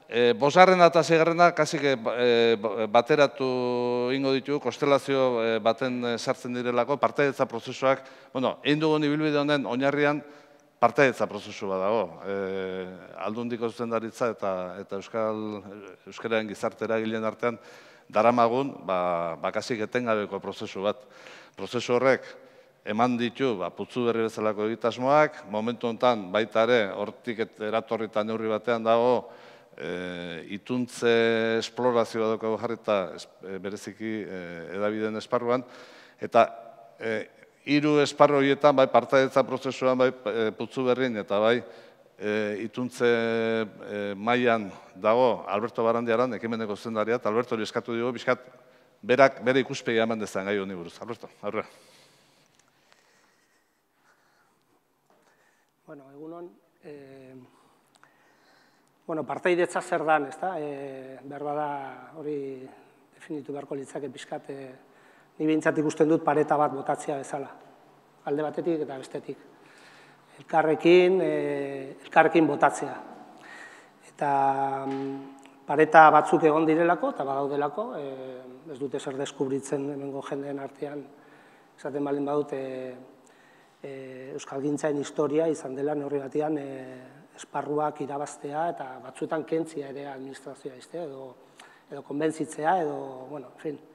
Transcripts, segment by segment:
Bosgarrena eta seigarrena kasik bateratu ingo ditugu, konstelazio baten sartzen direlako, partaidetza prozesuak, egin dugun ibilbide honen oinarrian partaidetza prozesu bat dago. Aldundiko zuzendaritza eta euskararen gizarte eragileen artean daramagun, kasik etengabeko prozesu bat. Prozesu horrek eman ditu putzu berri bezalako egitasmoak, momentu honetan baita ere hortik eratorri eta neurri batean dago ituntze esplorazioa daukagu jarrita bereziki hedabideen esparruan, eta hiru esparru horietan, bai partaidetza prozesuan, bai putzu berrin eta bai ituntze mailan dago Alberto Barandiaran, ekimeneko zuzendaria, eta Alberto hori eskatu dugu, bizkat berak bere ikuspegia eman dezan gai honi buruz. Alberto, aurrera. Bueno, egunon, partaidetza zer dan, ezta? Berbada hori definitu beharko litzake pixkat, ni behintzat ikusten dut pareta bat botatzea bezala, alde batetik eta bestetik. Elkarrekin botatzea. Eta pareta batzuk egon direlako eta badaudelako, ez dute zer deskubritzen hemengo jendeen artean, esaten baldin badute euskalgintzaren historia izan dela neurri batean esparruak irabaztea eta batzuetan kentzia ere administrazioa edo konbentzitzea edo, bueno, en fin,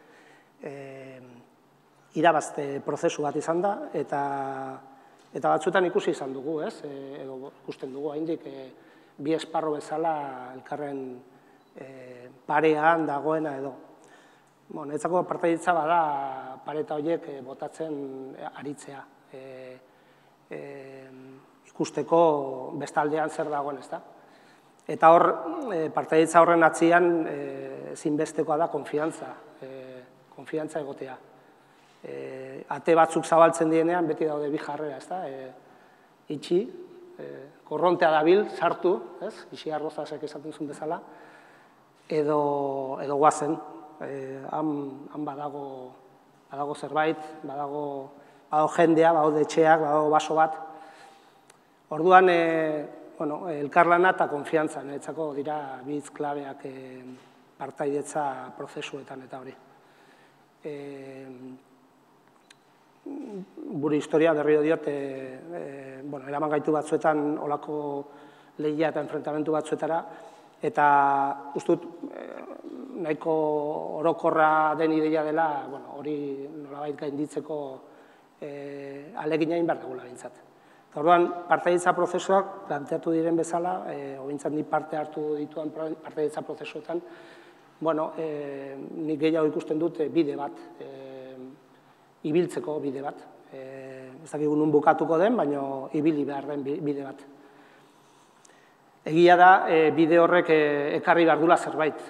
irabazte prozesu bat izan da eta batzuetan ikusi izan dugu, ez? Edo ikusten dugu haindik bi esparru bezala elkarren parean dagoena edo. Netzako partaidetza bada pareta horiek botatzen aritzea. Ikusteko bestaldean zer dagoen, ezta? Eta hor, partaidetza horren atzian ezinbestekoa da konfiantza egotea. Ate batzuk zabaltzen dienean beti daude bi jarrera, ezta? Itxi, korrontea dabil, sartu, ez? Ixi Arrozasek esaten zuen bezala, edo guazen, han badago zerbait, badago jendea, badago etxeak, badago baso bat. Orduan, elkarlana eta konfiantza, niretzako dira bi hitz klabeak partaidetza prozesuetan eta hori. Gure historia berriro diot, eraman gaitu batzuetan olako lehia eta enfrentamentu batzuetara, eta ustut nahiko orokorra den ideia dela, hori nolabait gainditzeko aleginain behar dugula bintzat. Orduan, partaidetza prozesuak planteatu diren bezala, bintzat ni parte hartu dituan partaidetza prozesuetan, nik gehiago ikusten dut bide bat, ibiltzeko bide bat. Ez dakigu nun bukatuko den, baina ibili behar den bide bat. Egia da, bide horrek ekarri behar dula zerbait.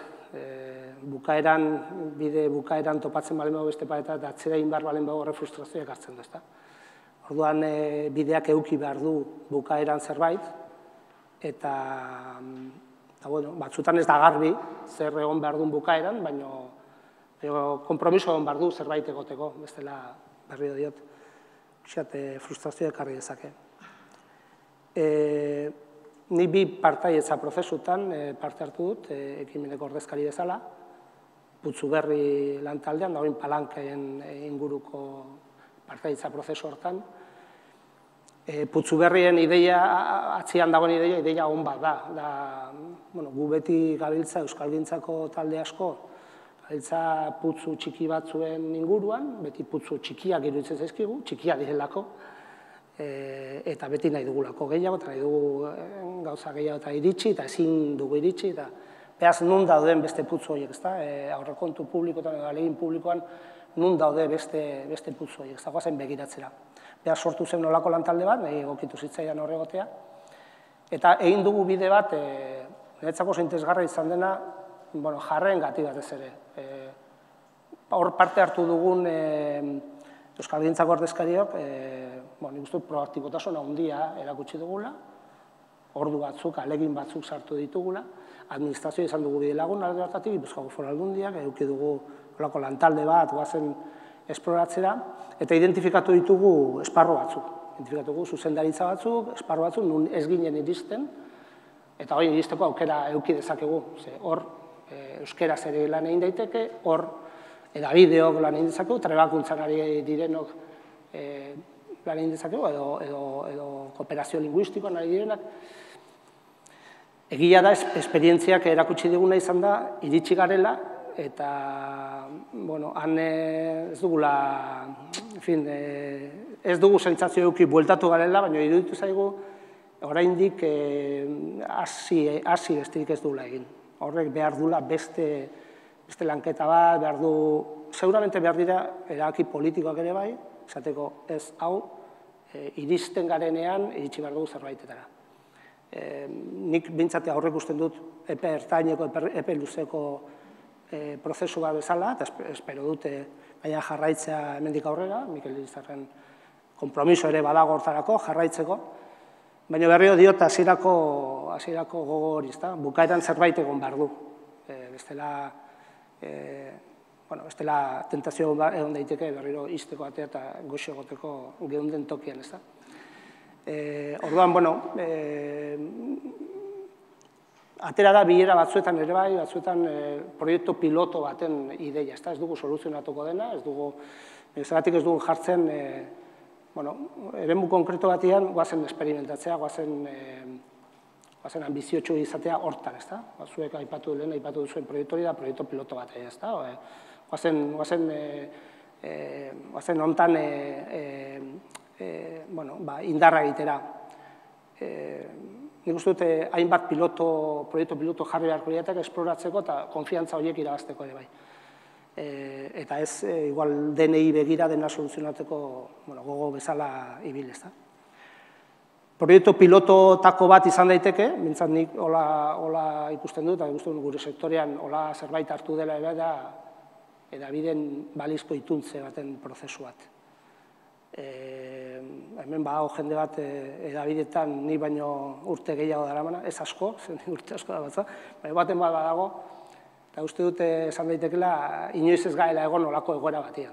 Bide bukaeran topatzen balen bago beste pareta eta atzera inbar balen bago horre frustrazioak hartzen du, ezta? Orduan, bideak eduki behar du bukaeran zerbait, eta batzutan ez da garbi zer egon behar duen bukaeran, baina konpromiso egon behar du zerbait egoteko, bestela berriro diot, frustrazioak ekarri dezake. Ni bi partaidetza prozesutan parte hartu dut, ekimeneko ordezkari bezala, Putzu Berri lantaldean, dagoen palanken inguruko partaidetza prozesu hortan. Putzu Berrien ideia, atzian dagoen ideia on bat da. Gu beti gabiltza euskalgintzako talde asko, gabiltza putzu txiki batzuen inguruan, beti putzu txikiak iruditzen zaizkigu, txikiak direlako, eta beti nahi dugulako gehiago, eta nahi dugu gauza gehiago eta iritsi, eta ezin dugu iritsi, eta behaz nun dauden beste putzu horiek, ezta? Aurrekontu publikoetan edo ahalegin publikoan nun daude beste putzu horiek, ez dagoa zen begiratzera. Behaz sortu zen nolako lantalde bat, nahi egokitu zitzaidan horregotea, eta egin dugu bide bat, niretzako zeintezgarra izan dena, jarreen gati batez ere. Hor parte hartu dugun euskalgintzako ordezkariok, nik uste proaktibotasuna handia erakutsi dugula, ordu batzuk, ahalegin batzuk sartu ditugula, administrazioa izan dugu bide lagun alde hartatik, Gipuzkoako Foru Aldundiak, eduki dugu lantalde bat, guazen esploratzera, eta identifikatu ditugu esparru batzuk. Identifikatu dugu zuzendaritza batzuk, esparru batzuk, nun ez ginen iristen, eta hori iristeko aukera eduki dezakegu. Hor, euskeraz ere lan egin daiteke, hor, edabideok lan egin dezakegu, trebakuntzan ari direnok lan egin dezakegu, edo kooperazio linguistikoan ari direnak. Egia da, esperientziak erakutsi diguna izan da, iritsi garela, eta, bueno, han ez dugula, en fin, ez dugu sentsazio eduki bueltatu garela, baina iruditu zaigu, oraindik hasi besterik ez dugula egin. Horrek behar dula beste lanketa bat, behar du, seguramente behar dira erabaki politikoak ere bai, esateko ez hau, iristen garenean, iritsi behar dugu zerbaitetara. Nik bintzate aurrek usten dut epe ertaineko, epe luzeko prozesu bat bezala, eta espero dute baina jarraitzea hemendik aurrera, Mikel Irizarren konpromiso ere badago hortarako, jarraitzeko, baina berriro diot hasierako gogo hori, bukaeran zerbait egon behar du. Bestela tentazio egon daiteke berriro izteko atea eta goxo egoteko geunden tokian, ez da. Orduan, bueno, atera da bilera batzuetan ere bai, batzuetan proiektu piloto baten ideia, ez dugu soluzionatuko dena, zeratik ez dugu jartzen, eremu konkreto batean, guazen experimentatzea, guazen ambiziotxu izatea hortan, ez da? Zuek aipatu duzuen proiektu hori da, proiektu piloto bat, ez da? Guazen hontan indarra egitera. Nik uste dute hainbat proiektu piloto jarri beharko dietak esploratzeko eta konfiantza horiek irabazteko ere bai. Eta ez, igual DNI begira dena soluzionatzeko gogo bezala ibil, ez da. Proiektu pilototako bat izan daiteke, bintzat nik hola ikusten dut, eta ikusten gure sektorean hola zerbait hartu dela ere da edabideen balizko ituntze baten prozesu bat. Hemen badago jende bat edabidetan ni baino urte gehiago daramana, ez asko, urte asko da batza, baina baten bat badago, eta uste dute esan daitekela inoiz ez gaela egon olako egoera batean.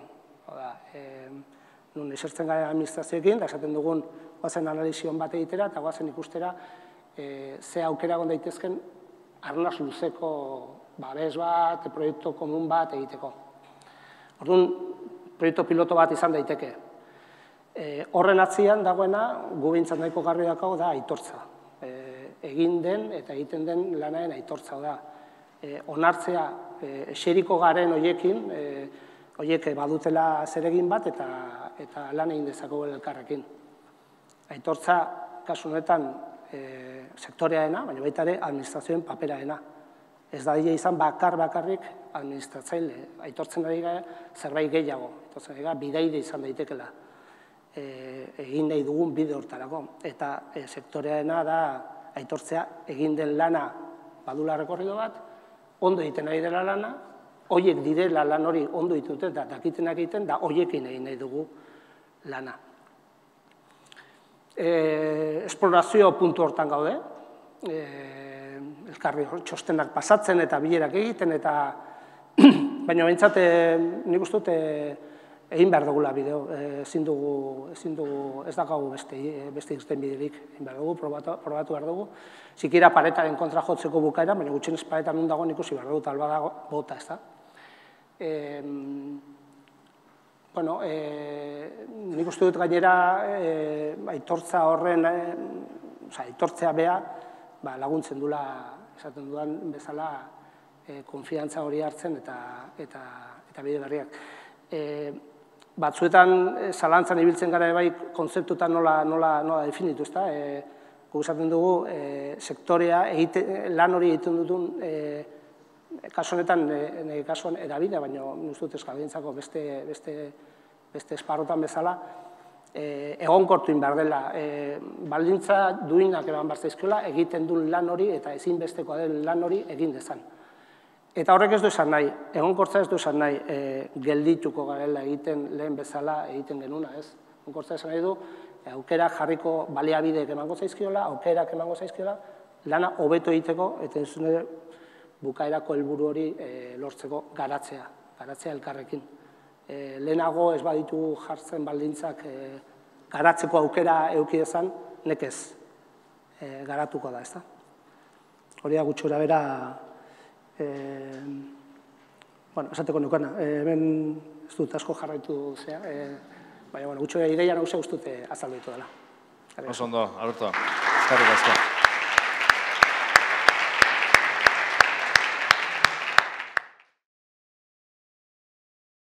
Nun esertzen gara administrazioekin, da esaten dugun guazen analizion bat egitera, eta guazen ikustera ze aukera egon daitezken arnaz luzeko babes bat, proiektu komun bat egiteko. Orduan, proiektu piloto bat izan daiteke. Horren atzian dagoena, gu bintzat nahiko garbi dakago da aitortza. Egin den eta egiten den lanaren aitortza da. Onartzea, eseriko garen horiekin, horiek badutela zeregin bat eta lan egin dezakegu elkarrekin. Aitortza, kasu honetan, sektoreaena, baina baita ere administrazioen paperaena. Ez da izan bakarrik administratzaile. Aitortzen ari gara zerbait gehiago. Aitortzen ari gara bidaide izan daitekela. Egin nahi dugun bide hortarako. Eta sektoreaena da aitortzea egin den lana badula rekorrido bat, ondo egiten ari dela lana, horiek direla lan hori ondo ditute eta dakitenak egiten, da horiekin egin nahi dugu lana. Esplorazio puntu hortan gaude, elkarri txostenak pasatzen eta bilerak egiten, baina behintzat nik uste dut egin behar dugula bideo, ezin dugu, ez dakagu beste irten biderik, egin behar dugu, probatu behar dugu, zikira paretaren kontra jotzeko bukaera, baina gutxenez paretan nun dagoen ikusi behar dugu, talba dago bota, ez da. Bueno, nik uste dut gainera aitortza horren, aitortzea beha laguntzen dula, esaten dudan bezala, konfiantza hori hartzen eta bide berriak. Batzuetan zalantzan ibiltzen gara bai konzeptuetan nola definitu, ezta? Guk esaten dugu sektorea lan hori egiten dutun kasu honetan, kasuan edabidea, baina uste dut eskabentzako beste esparrotan bezala, egonkortu behar dela. Baldintza duinak eman behar zaizkiola, egiten duen lan hori eta ezinbestekoa den lan hori egin dezan. Eta horrek ez du esan nahi, egonkortza ez du esan nahi geldituko garela egiten lehen bezala egiten genuna, ez? Egonkortza esan nahi du, aukerak jarriko baliabideek emango zaizkiola, aukerak emango zaizkiola, lana hobeto egiteko, eta ez nire bukaerako helburu hori lortzeko garatzea elkarrekin. Lehenago ez baditu jartzen baldintzak garatzeko aukera eduki dezan, nekez garatuko da, ez da? Hori da gutxora bera, esateko nukana, hemen ez dut asko jarraitu zea, baina gutxora ideia nagusia uste azaldu ditu dela. Oso ondo, Alberto. Eskerrik asko.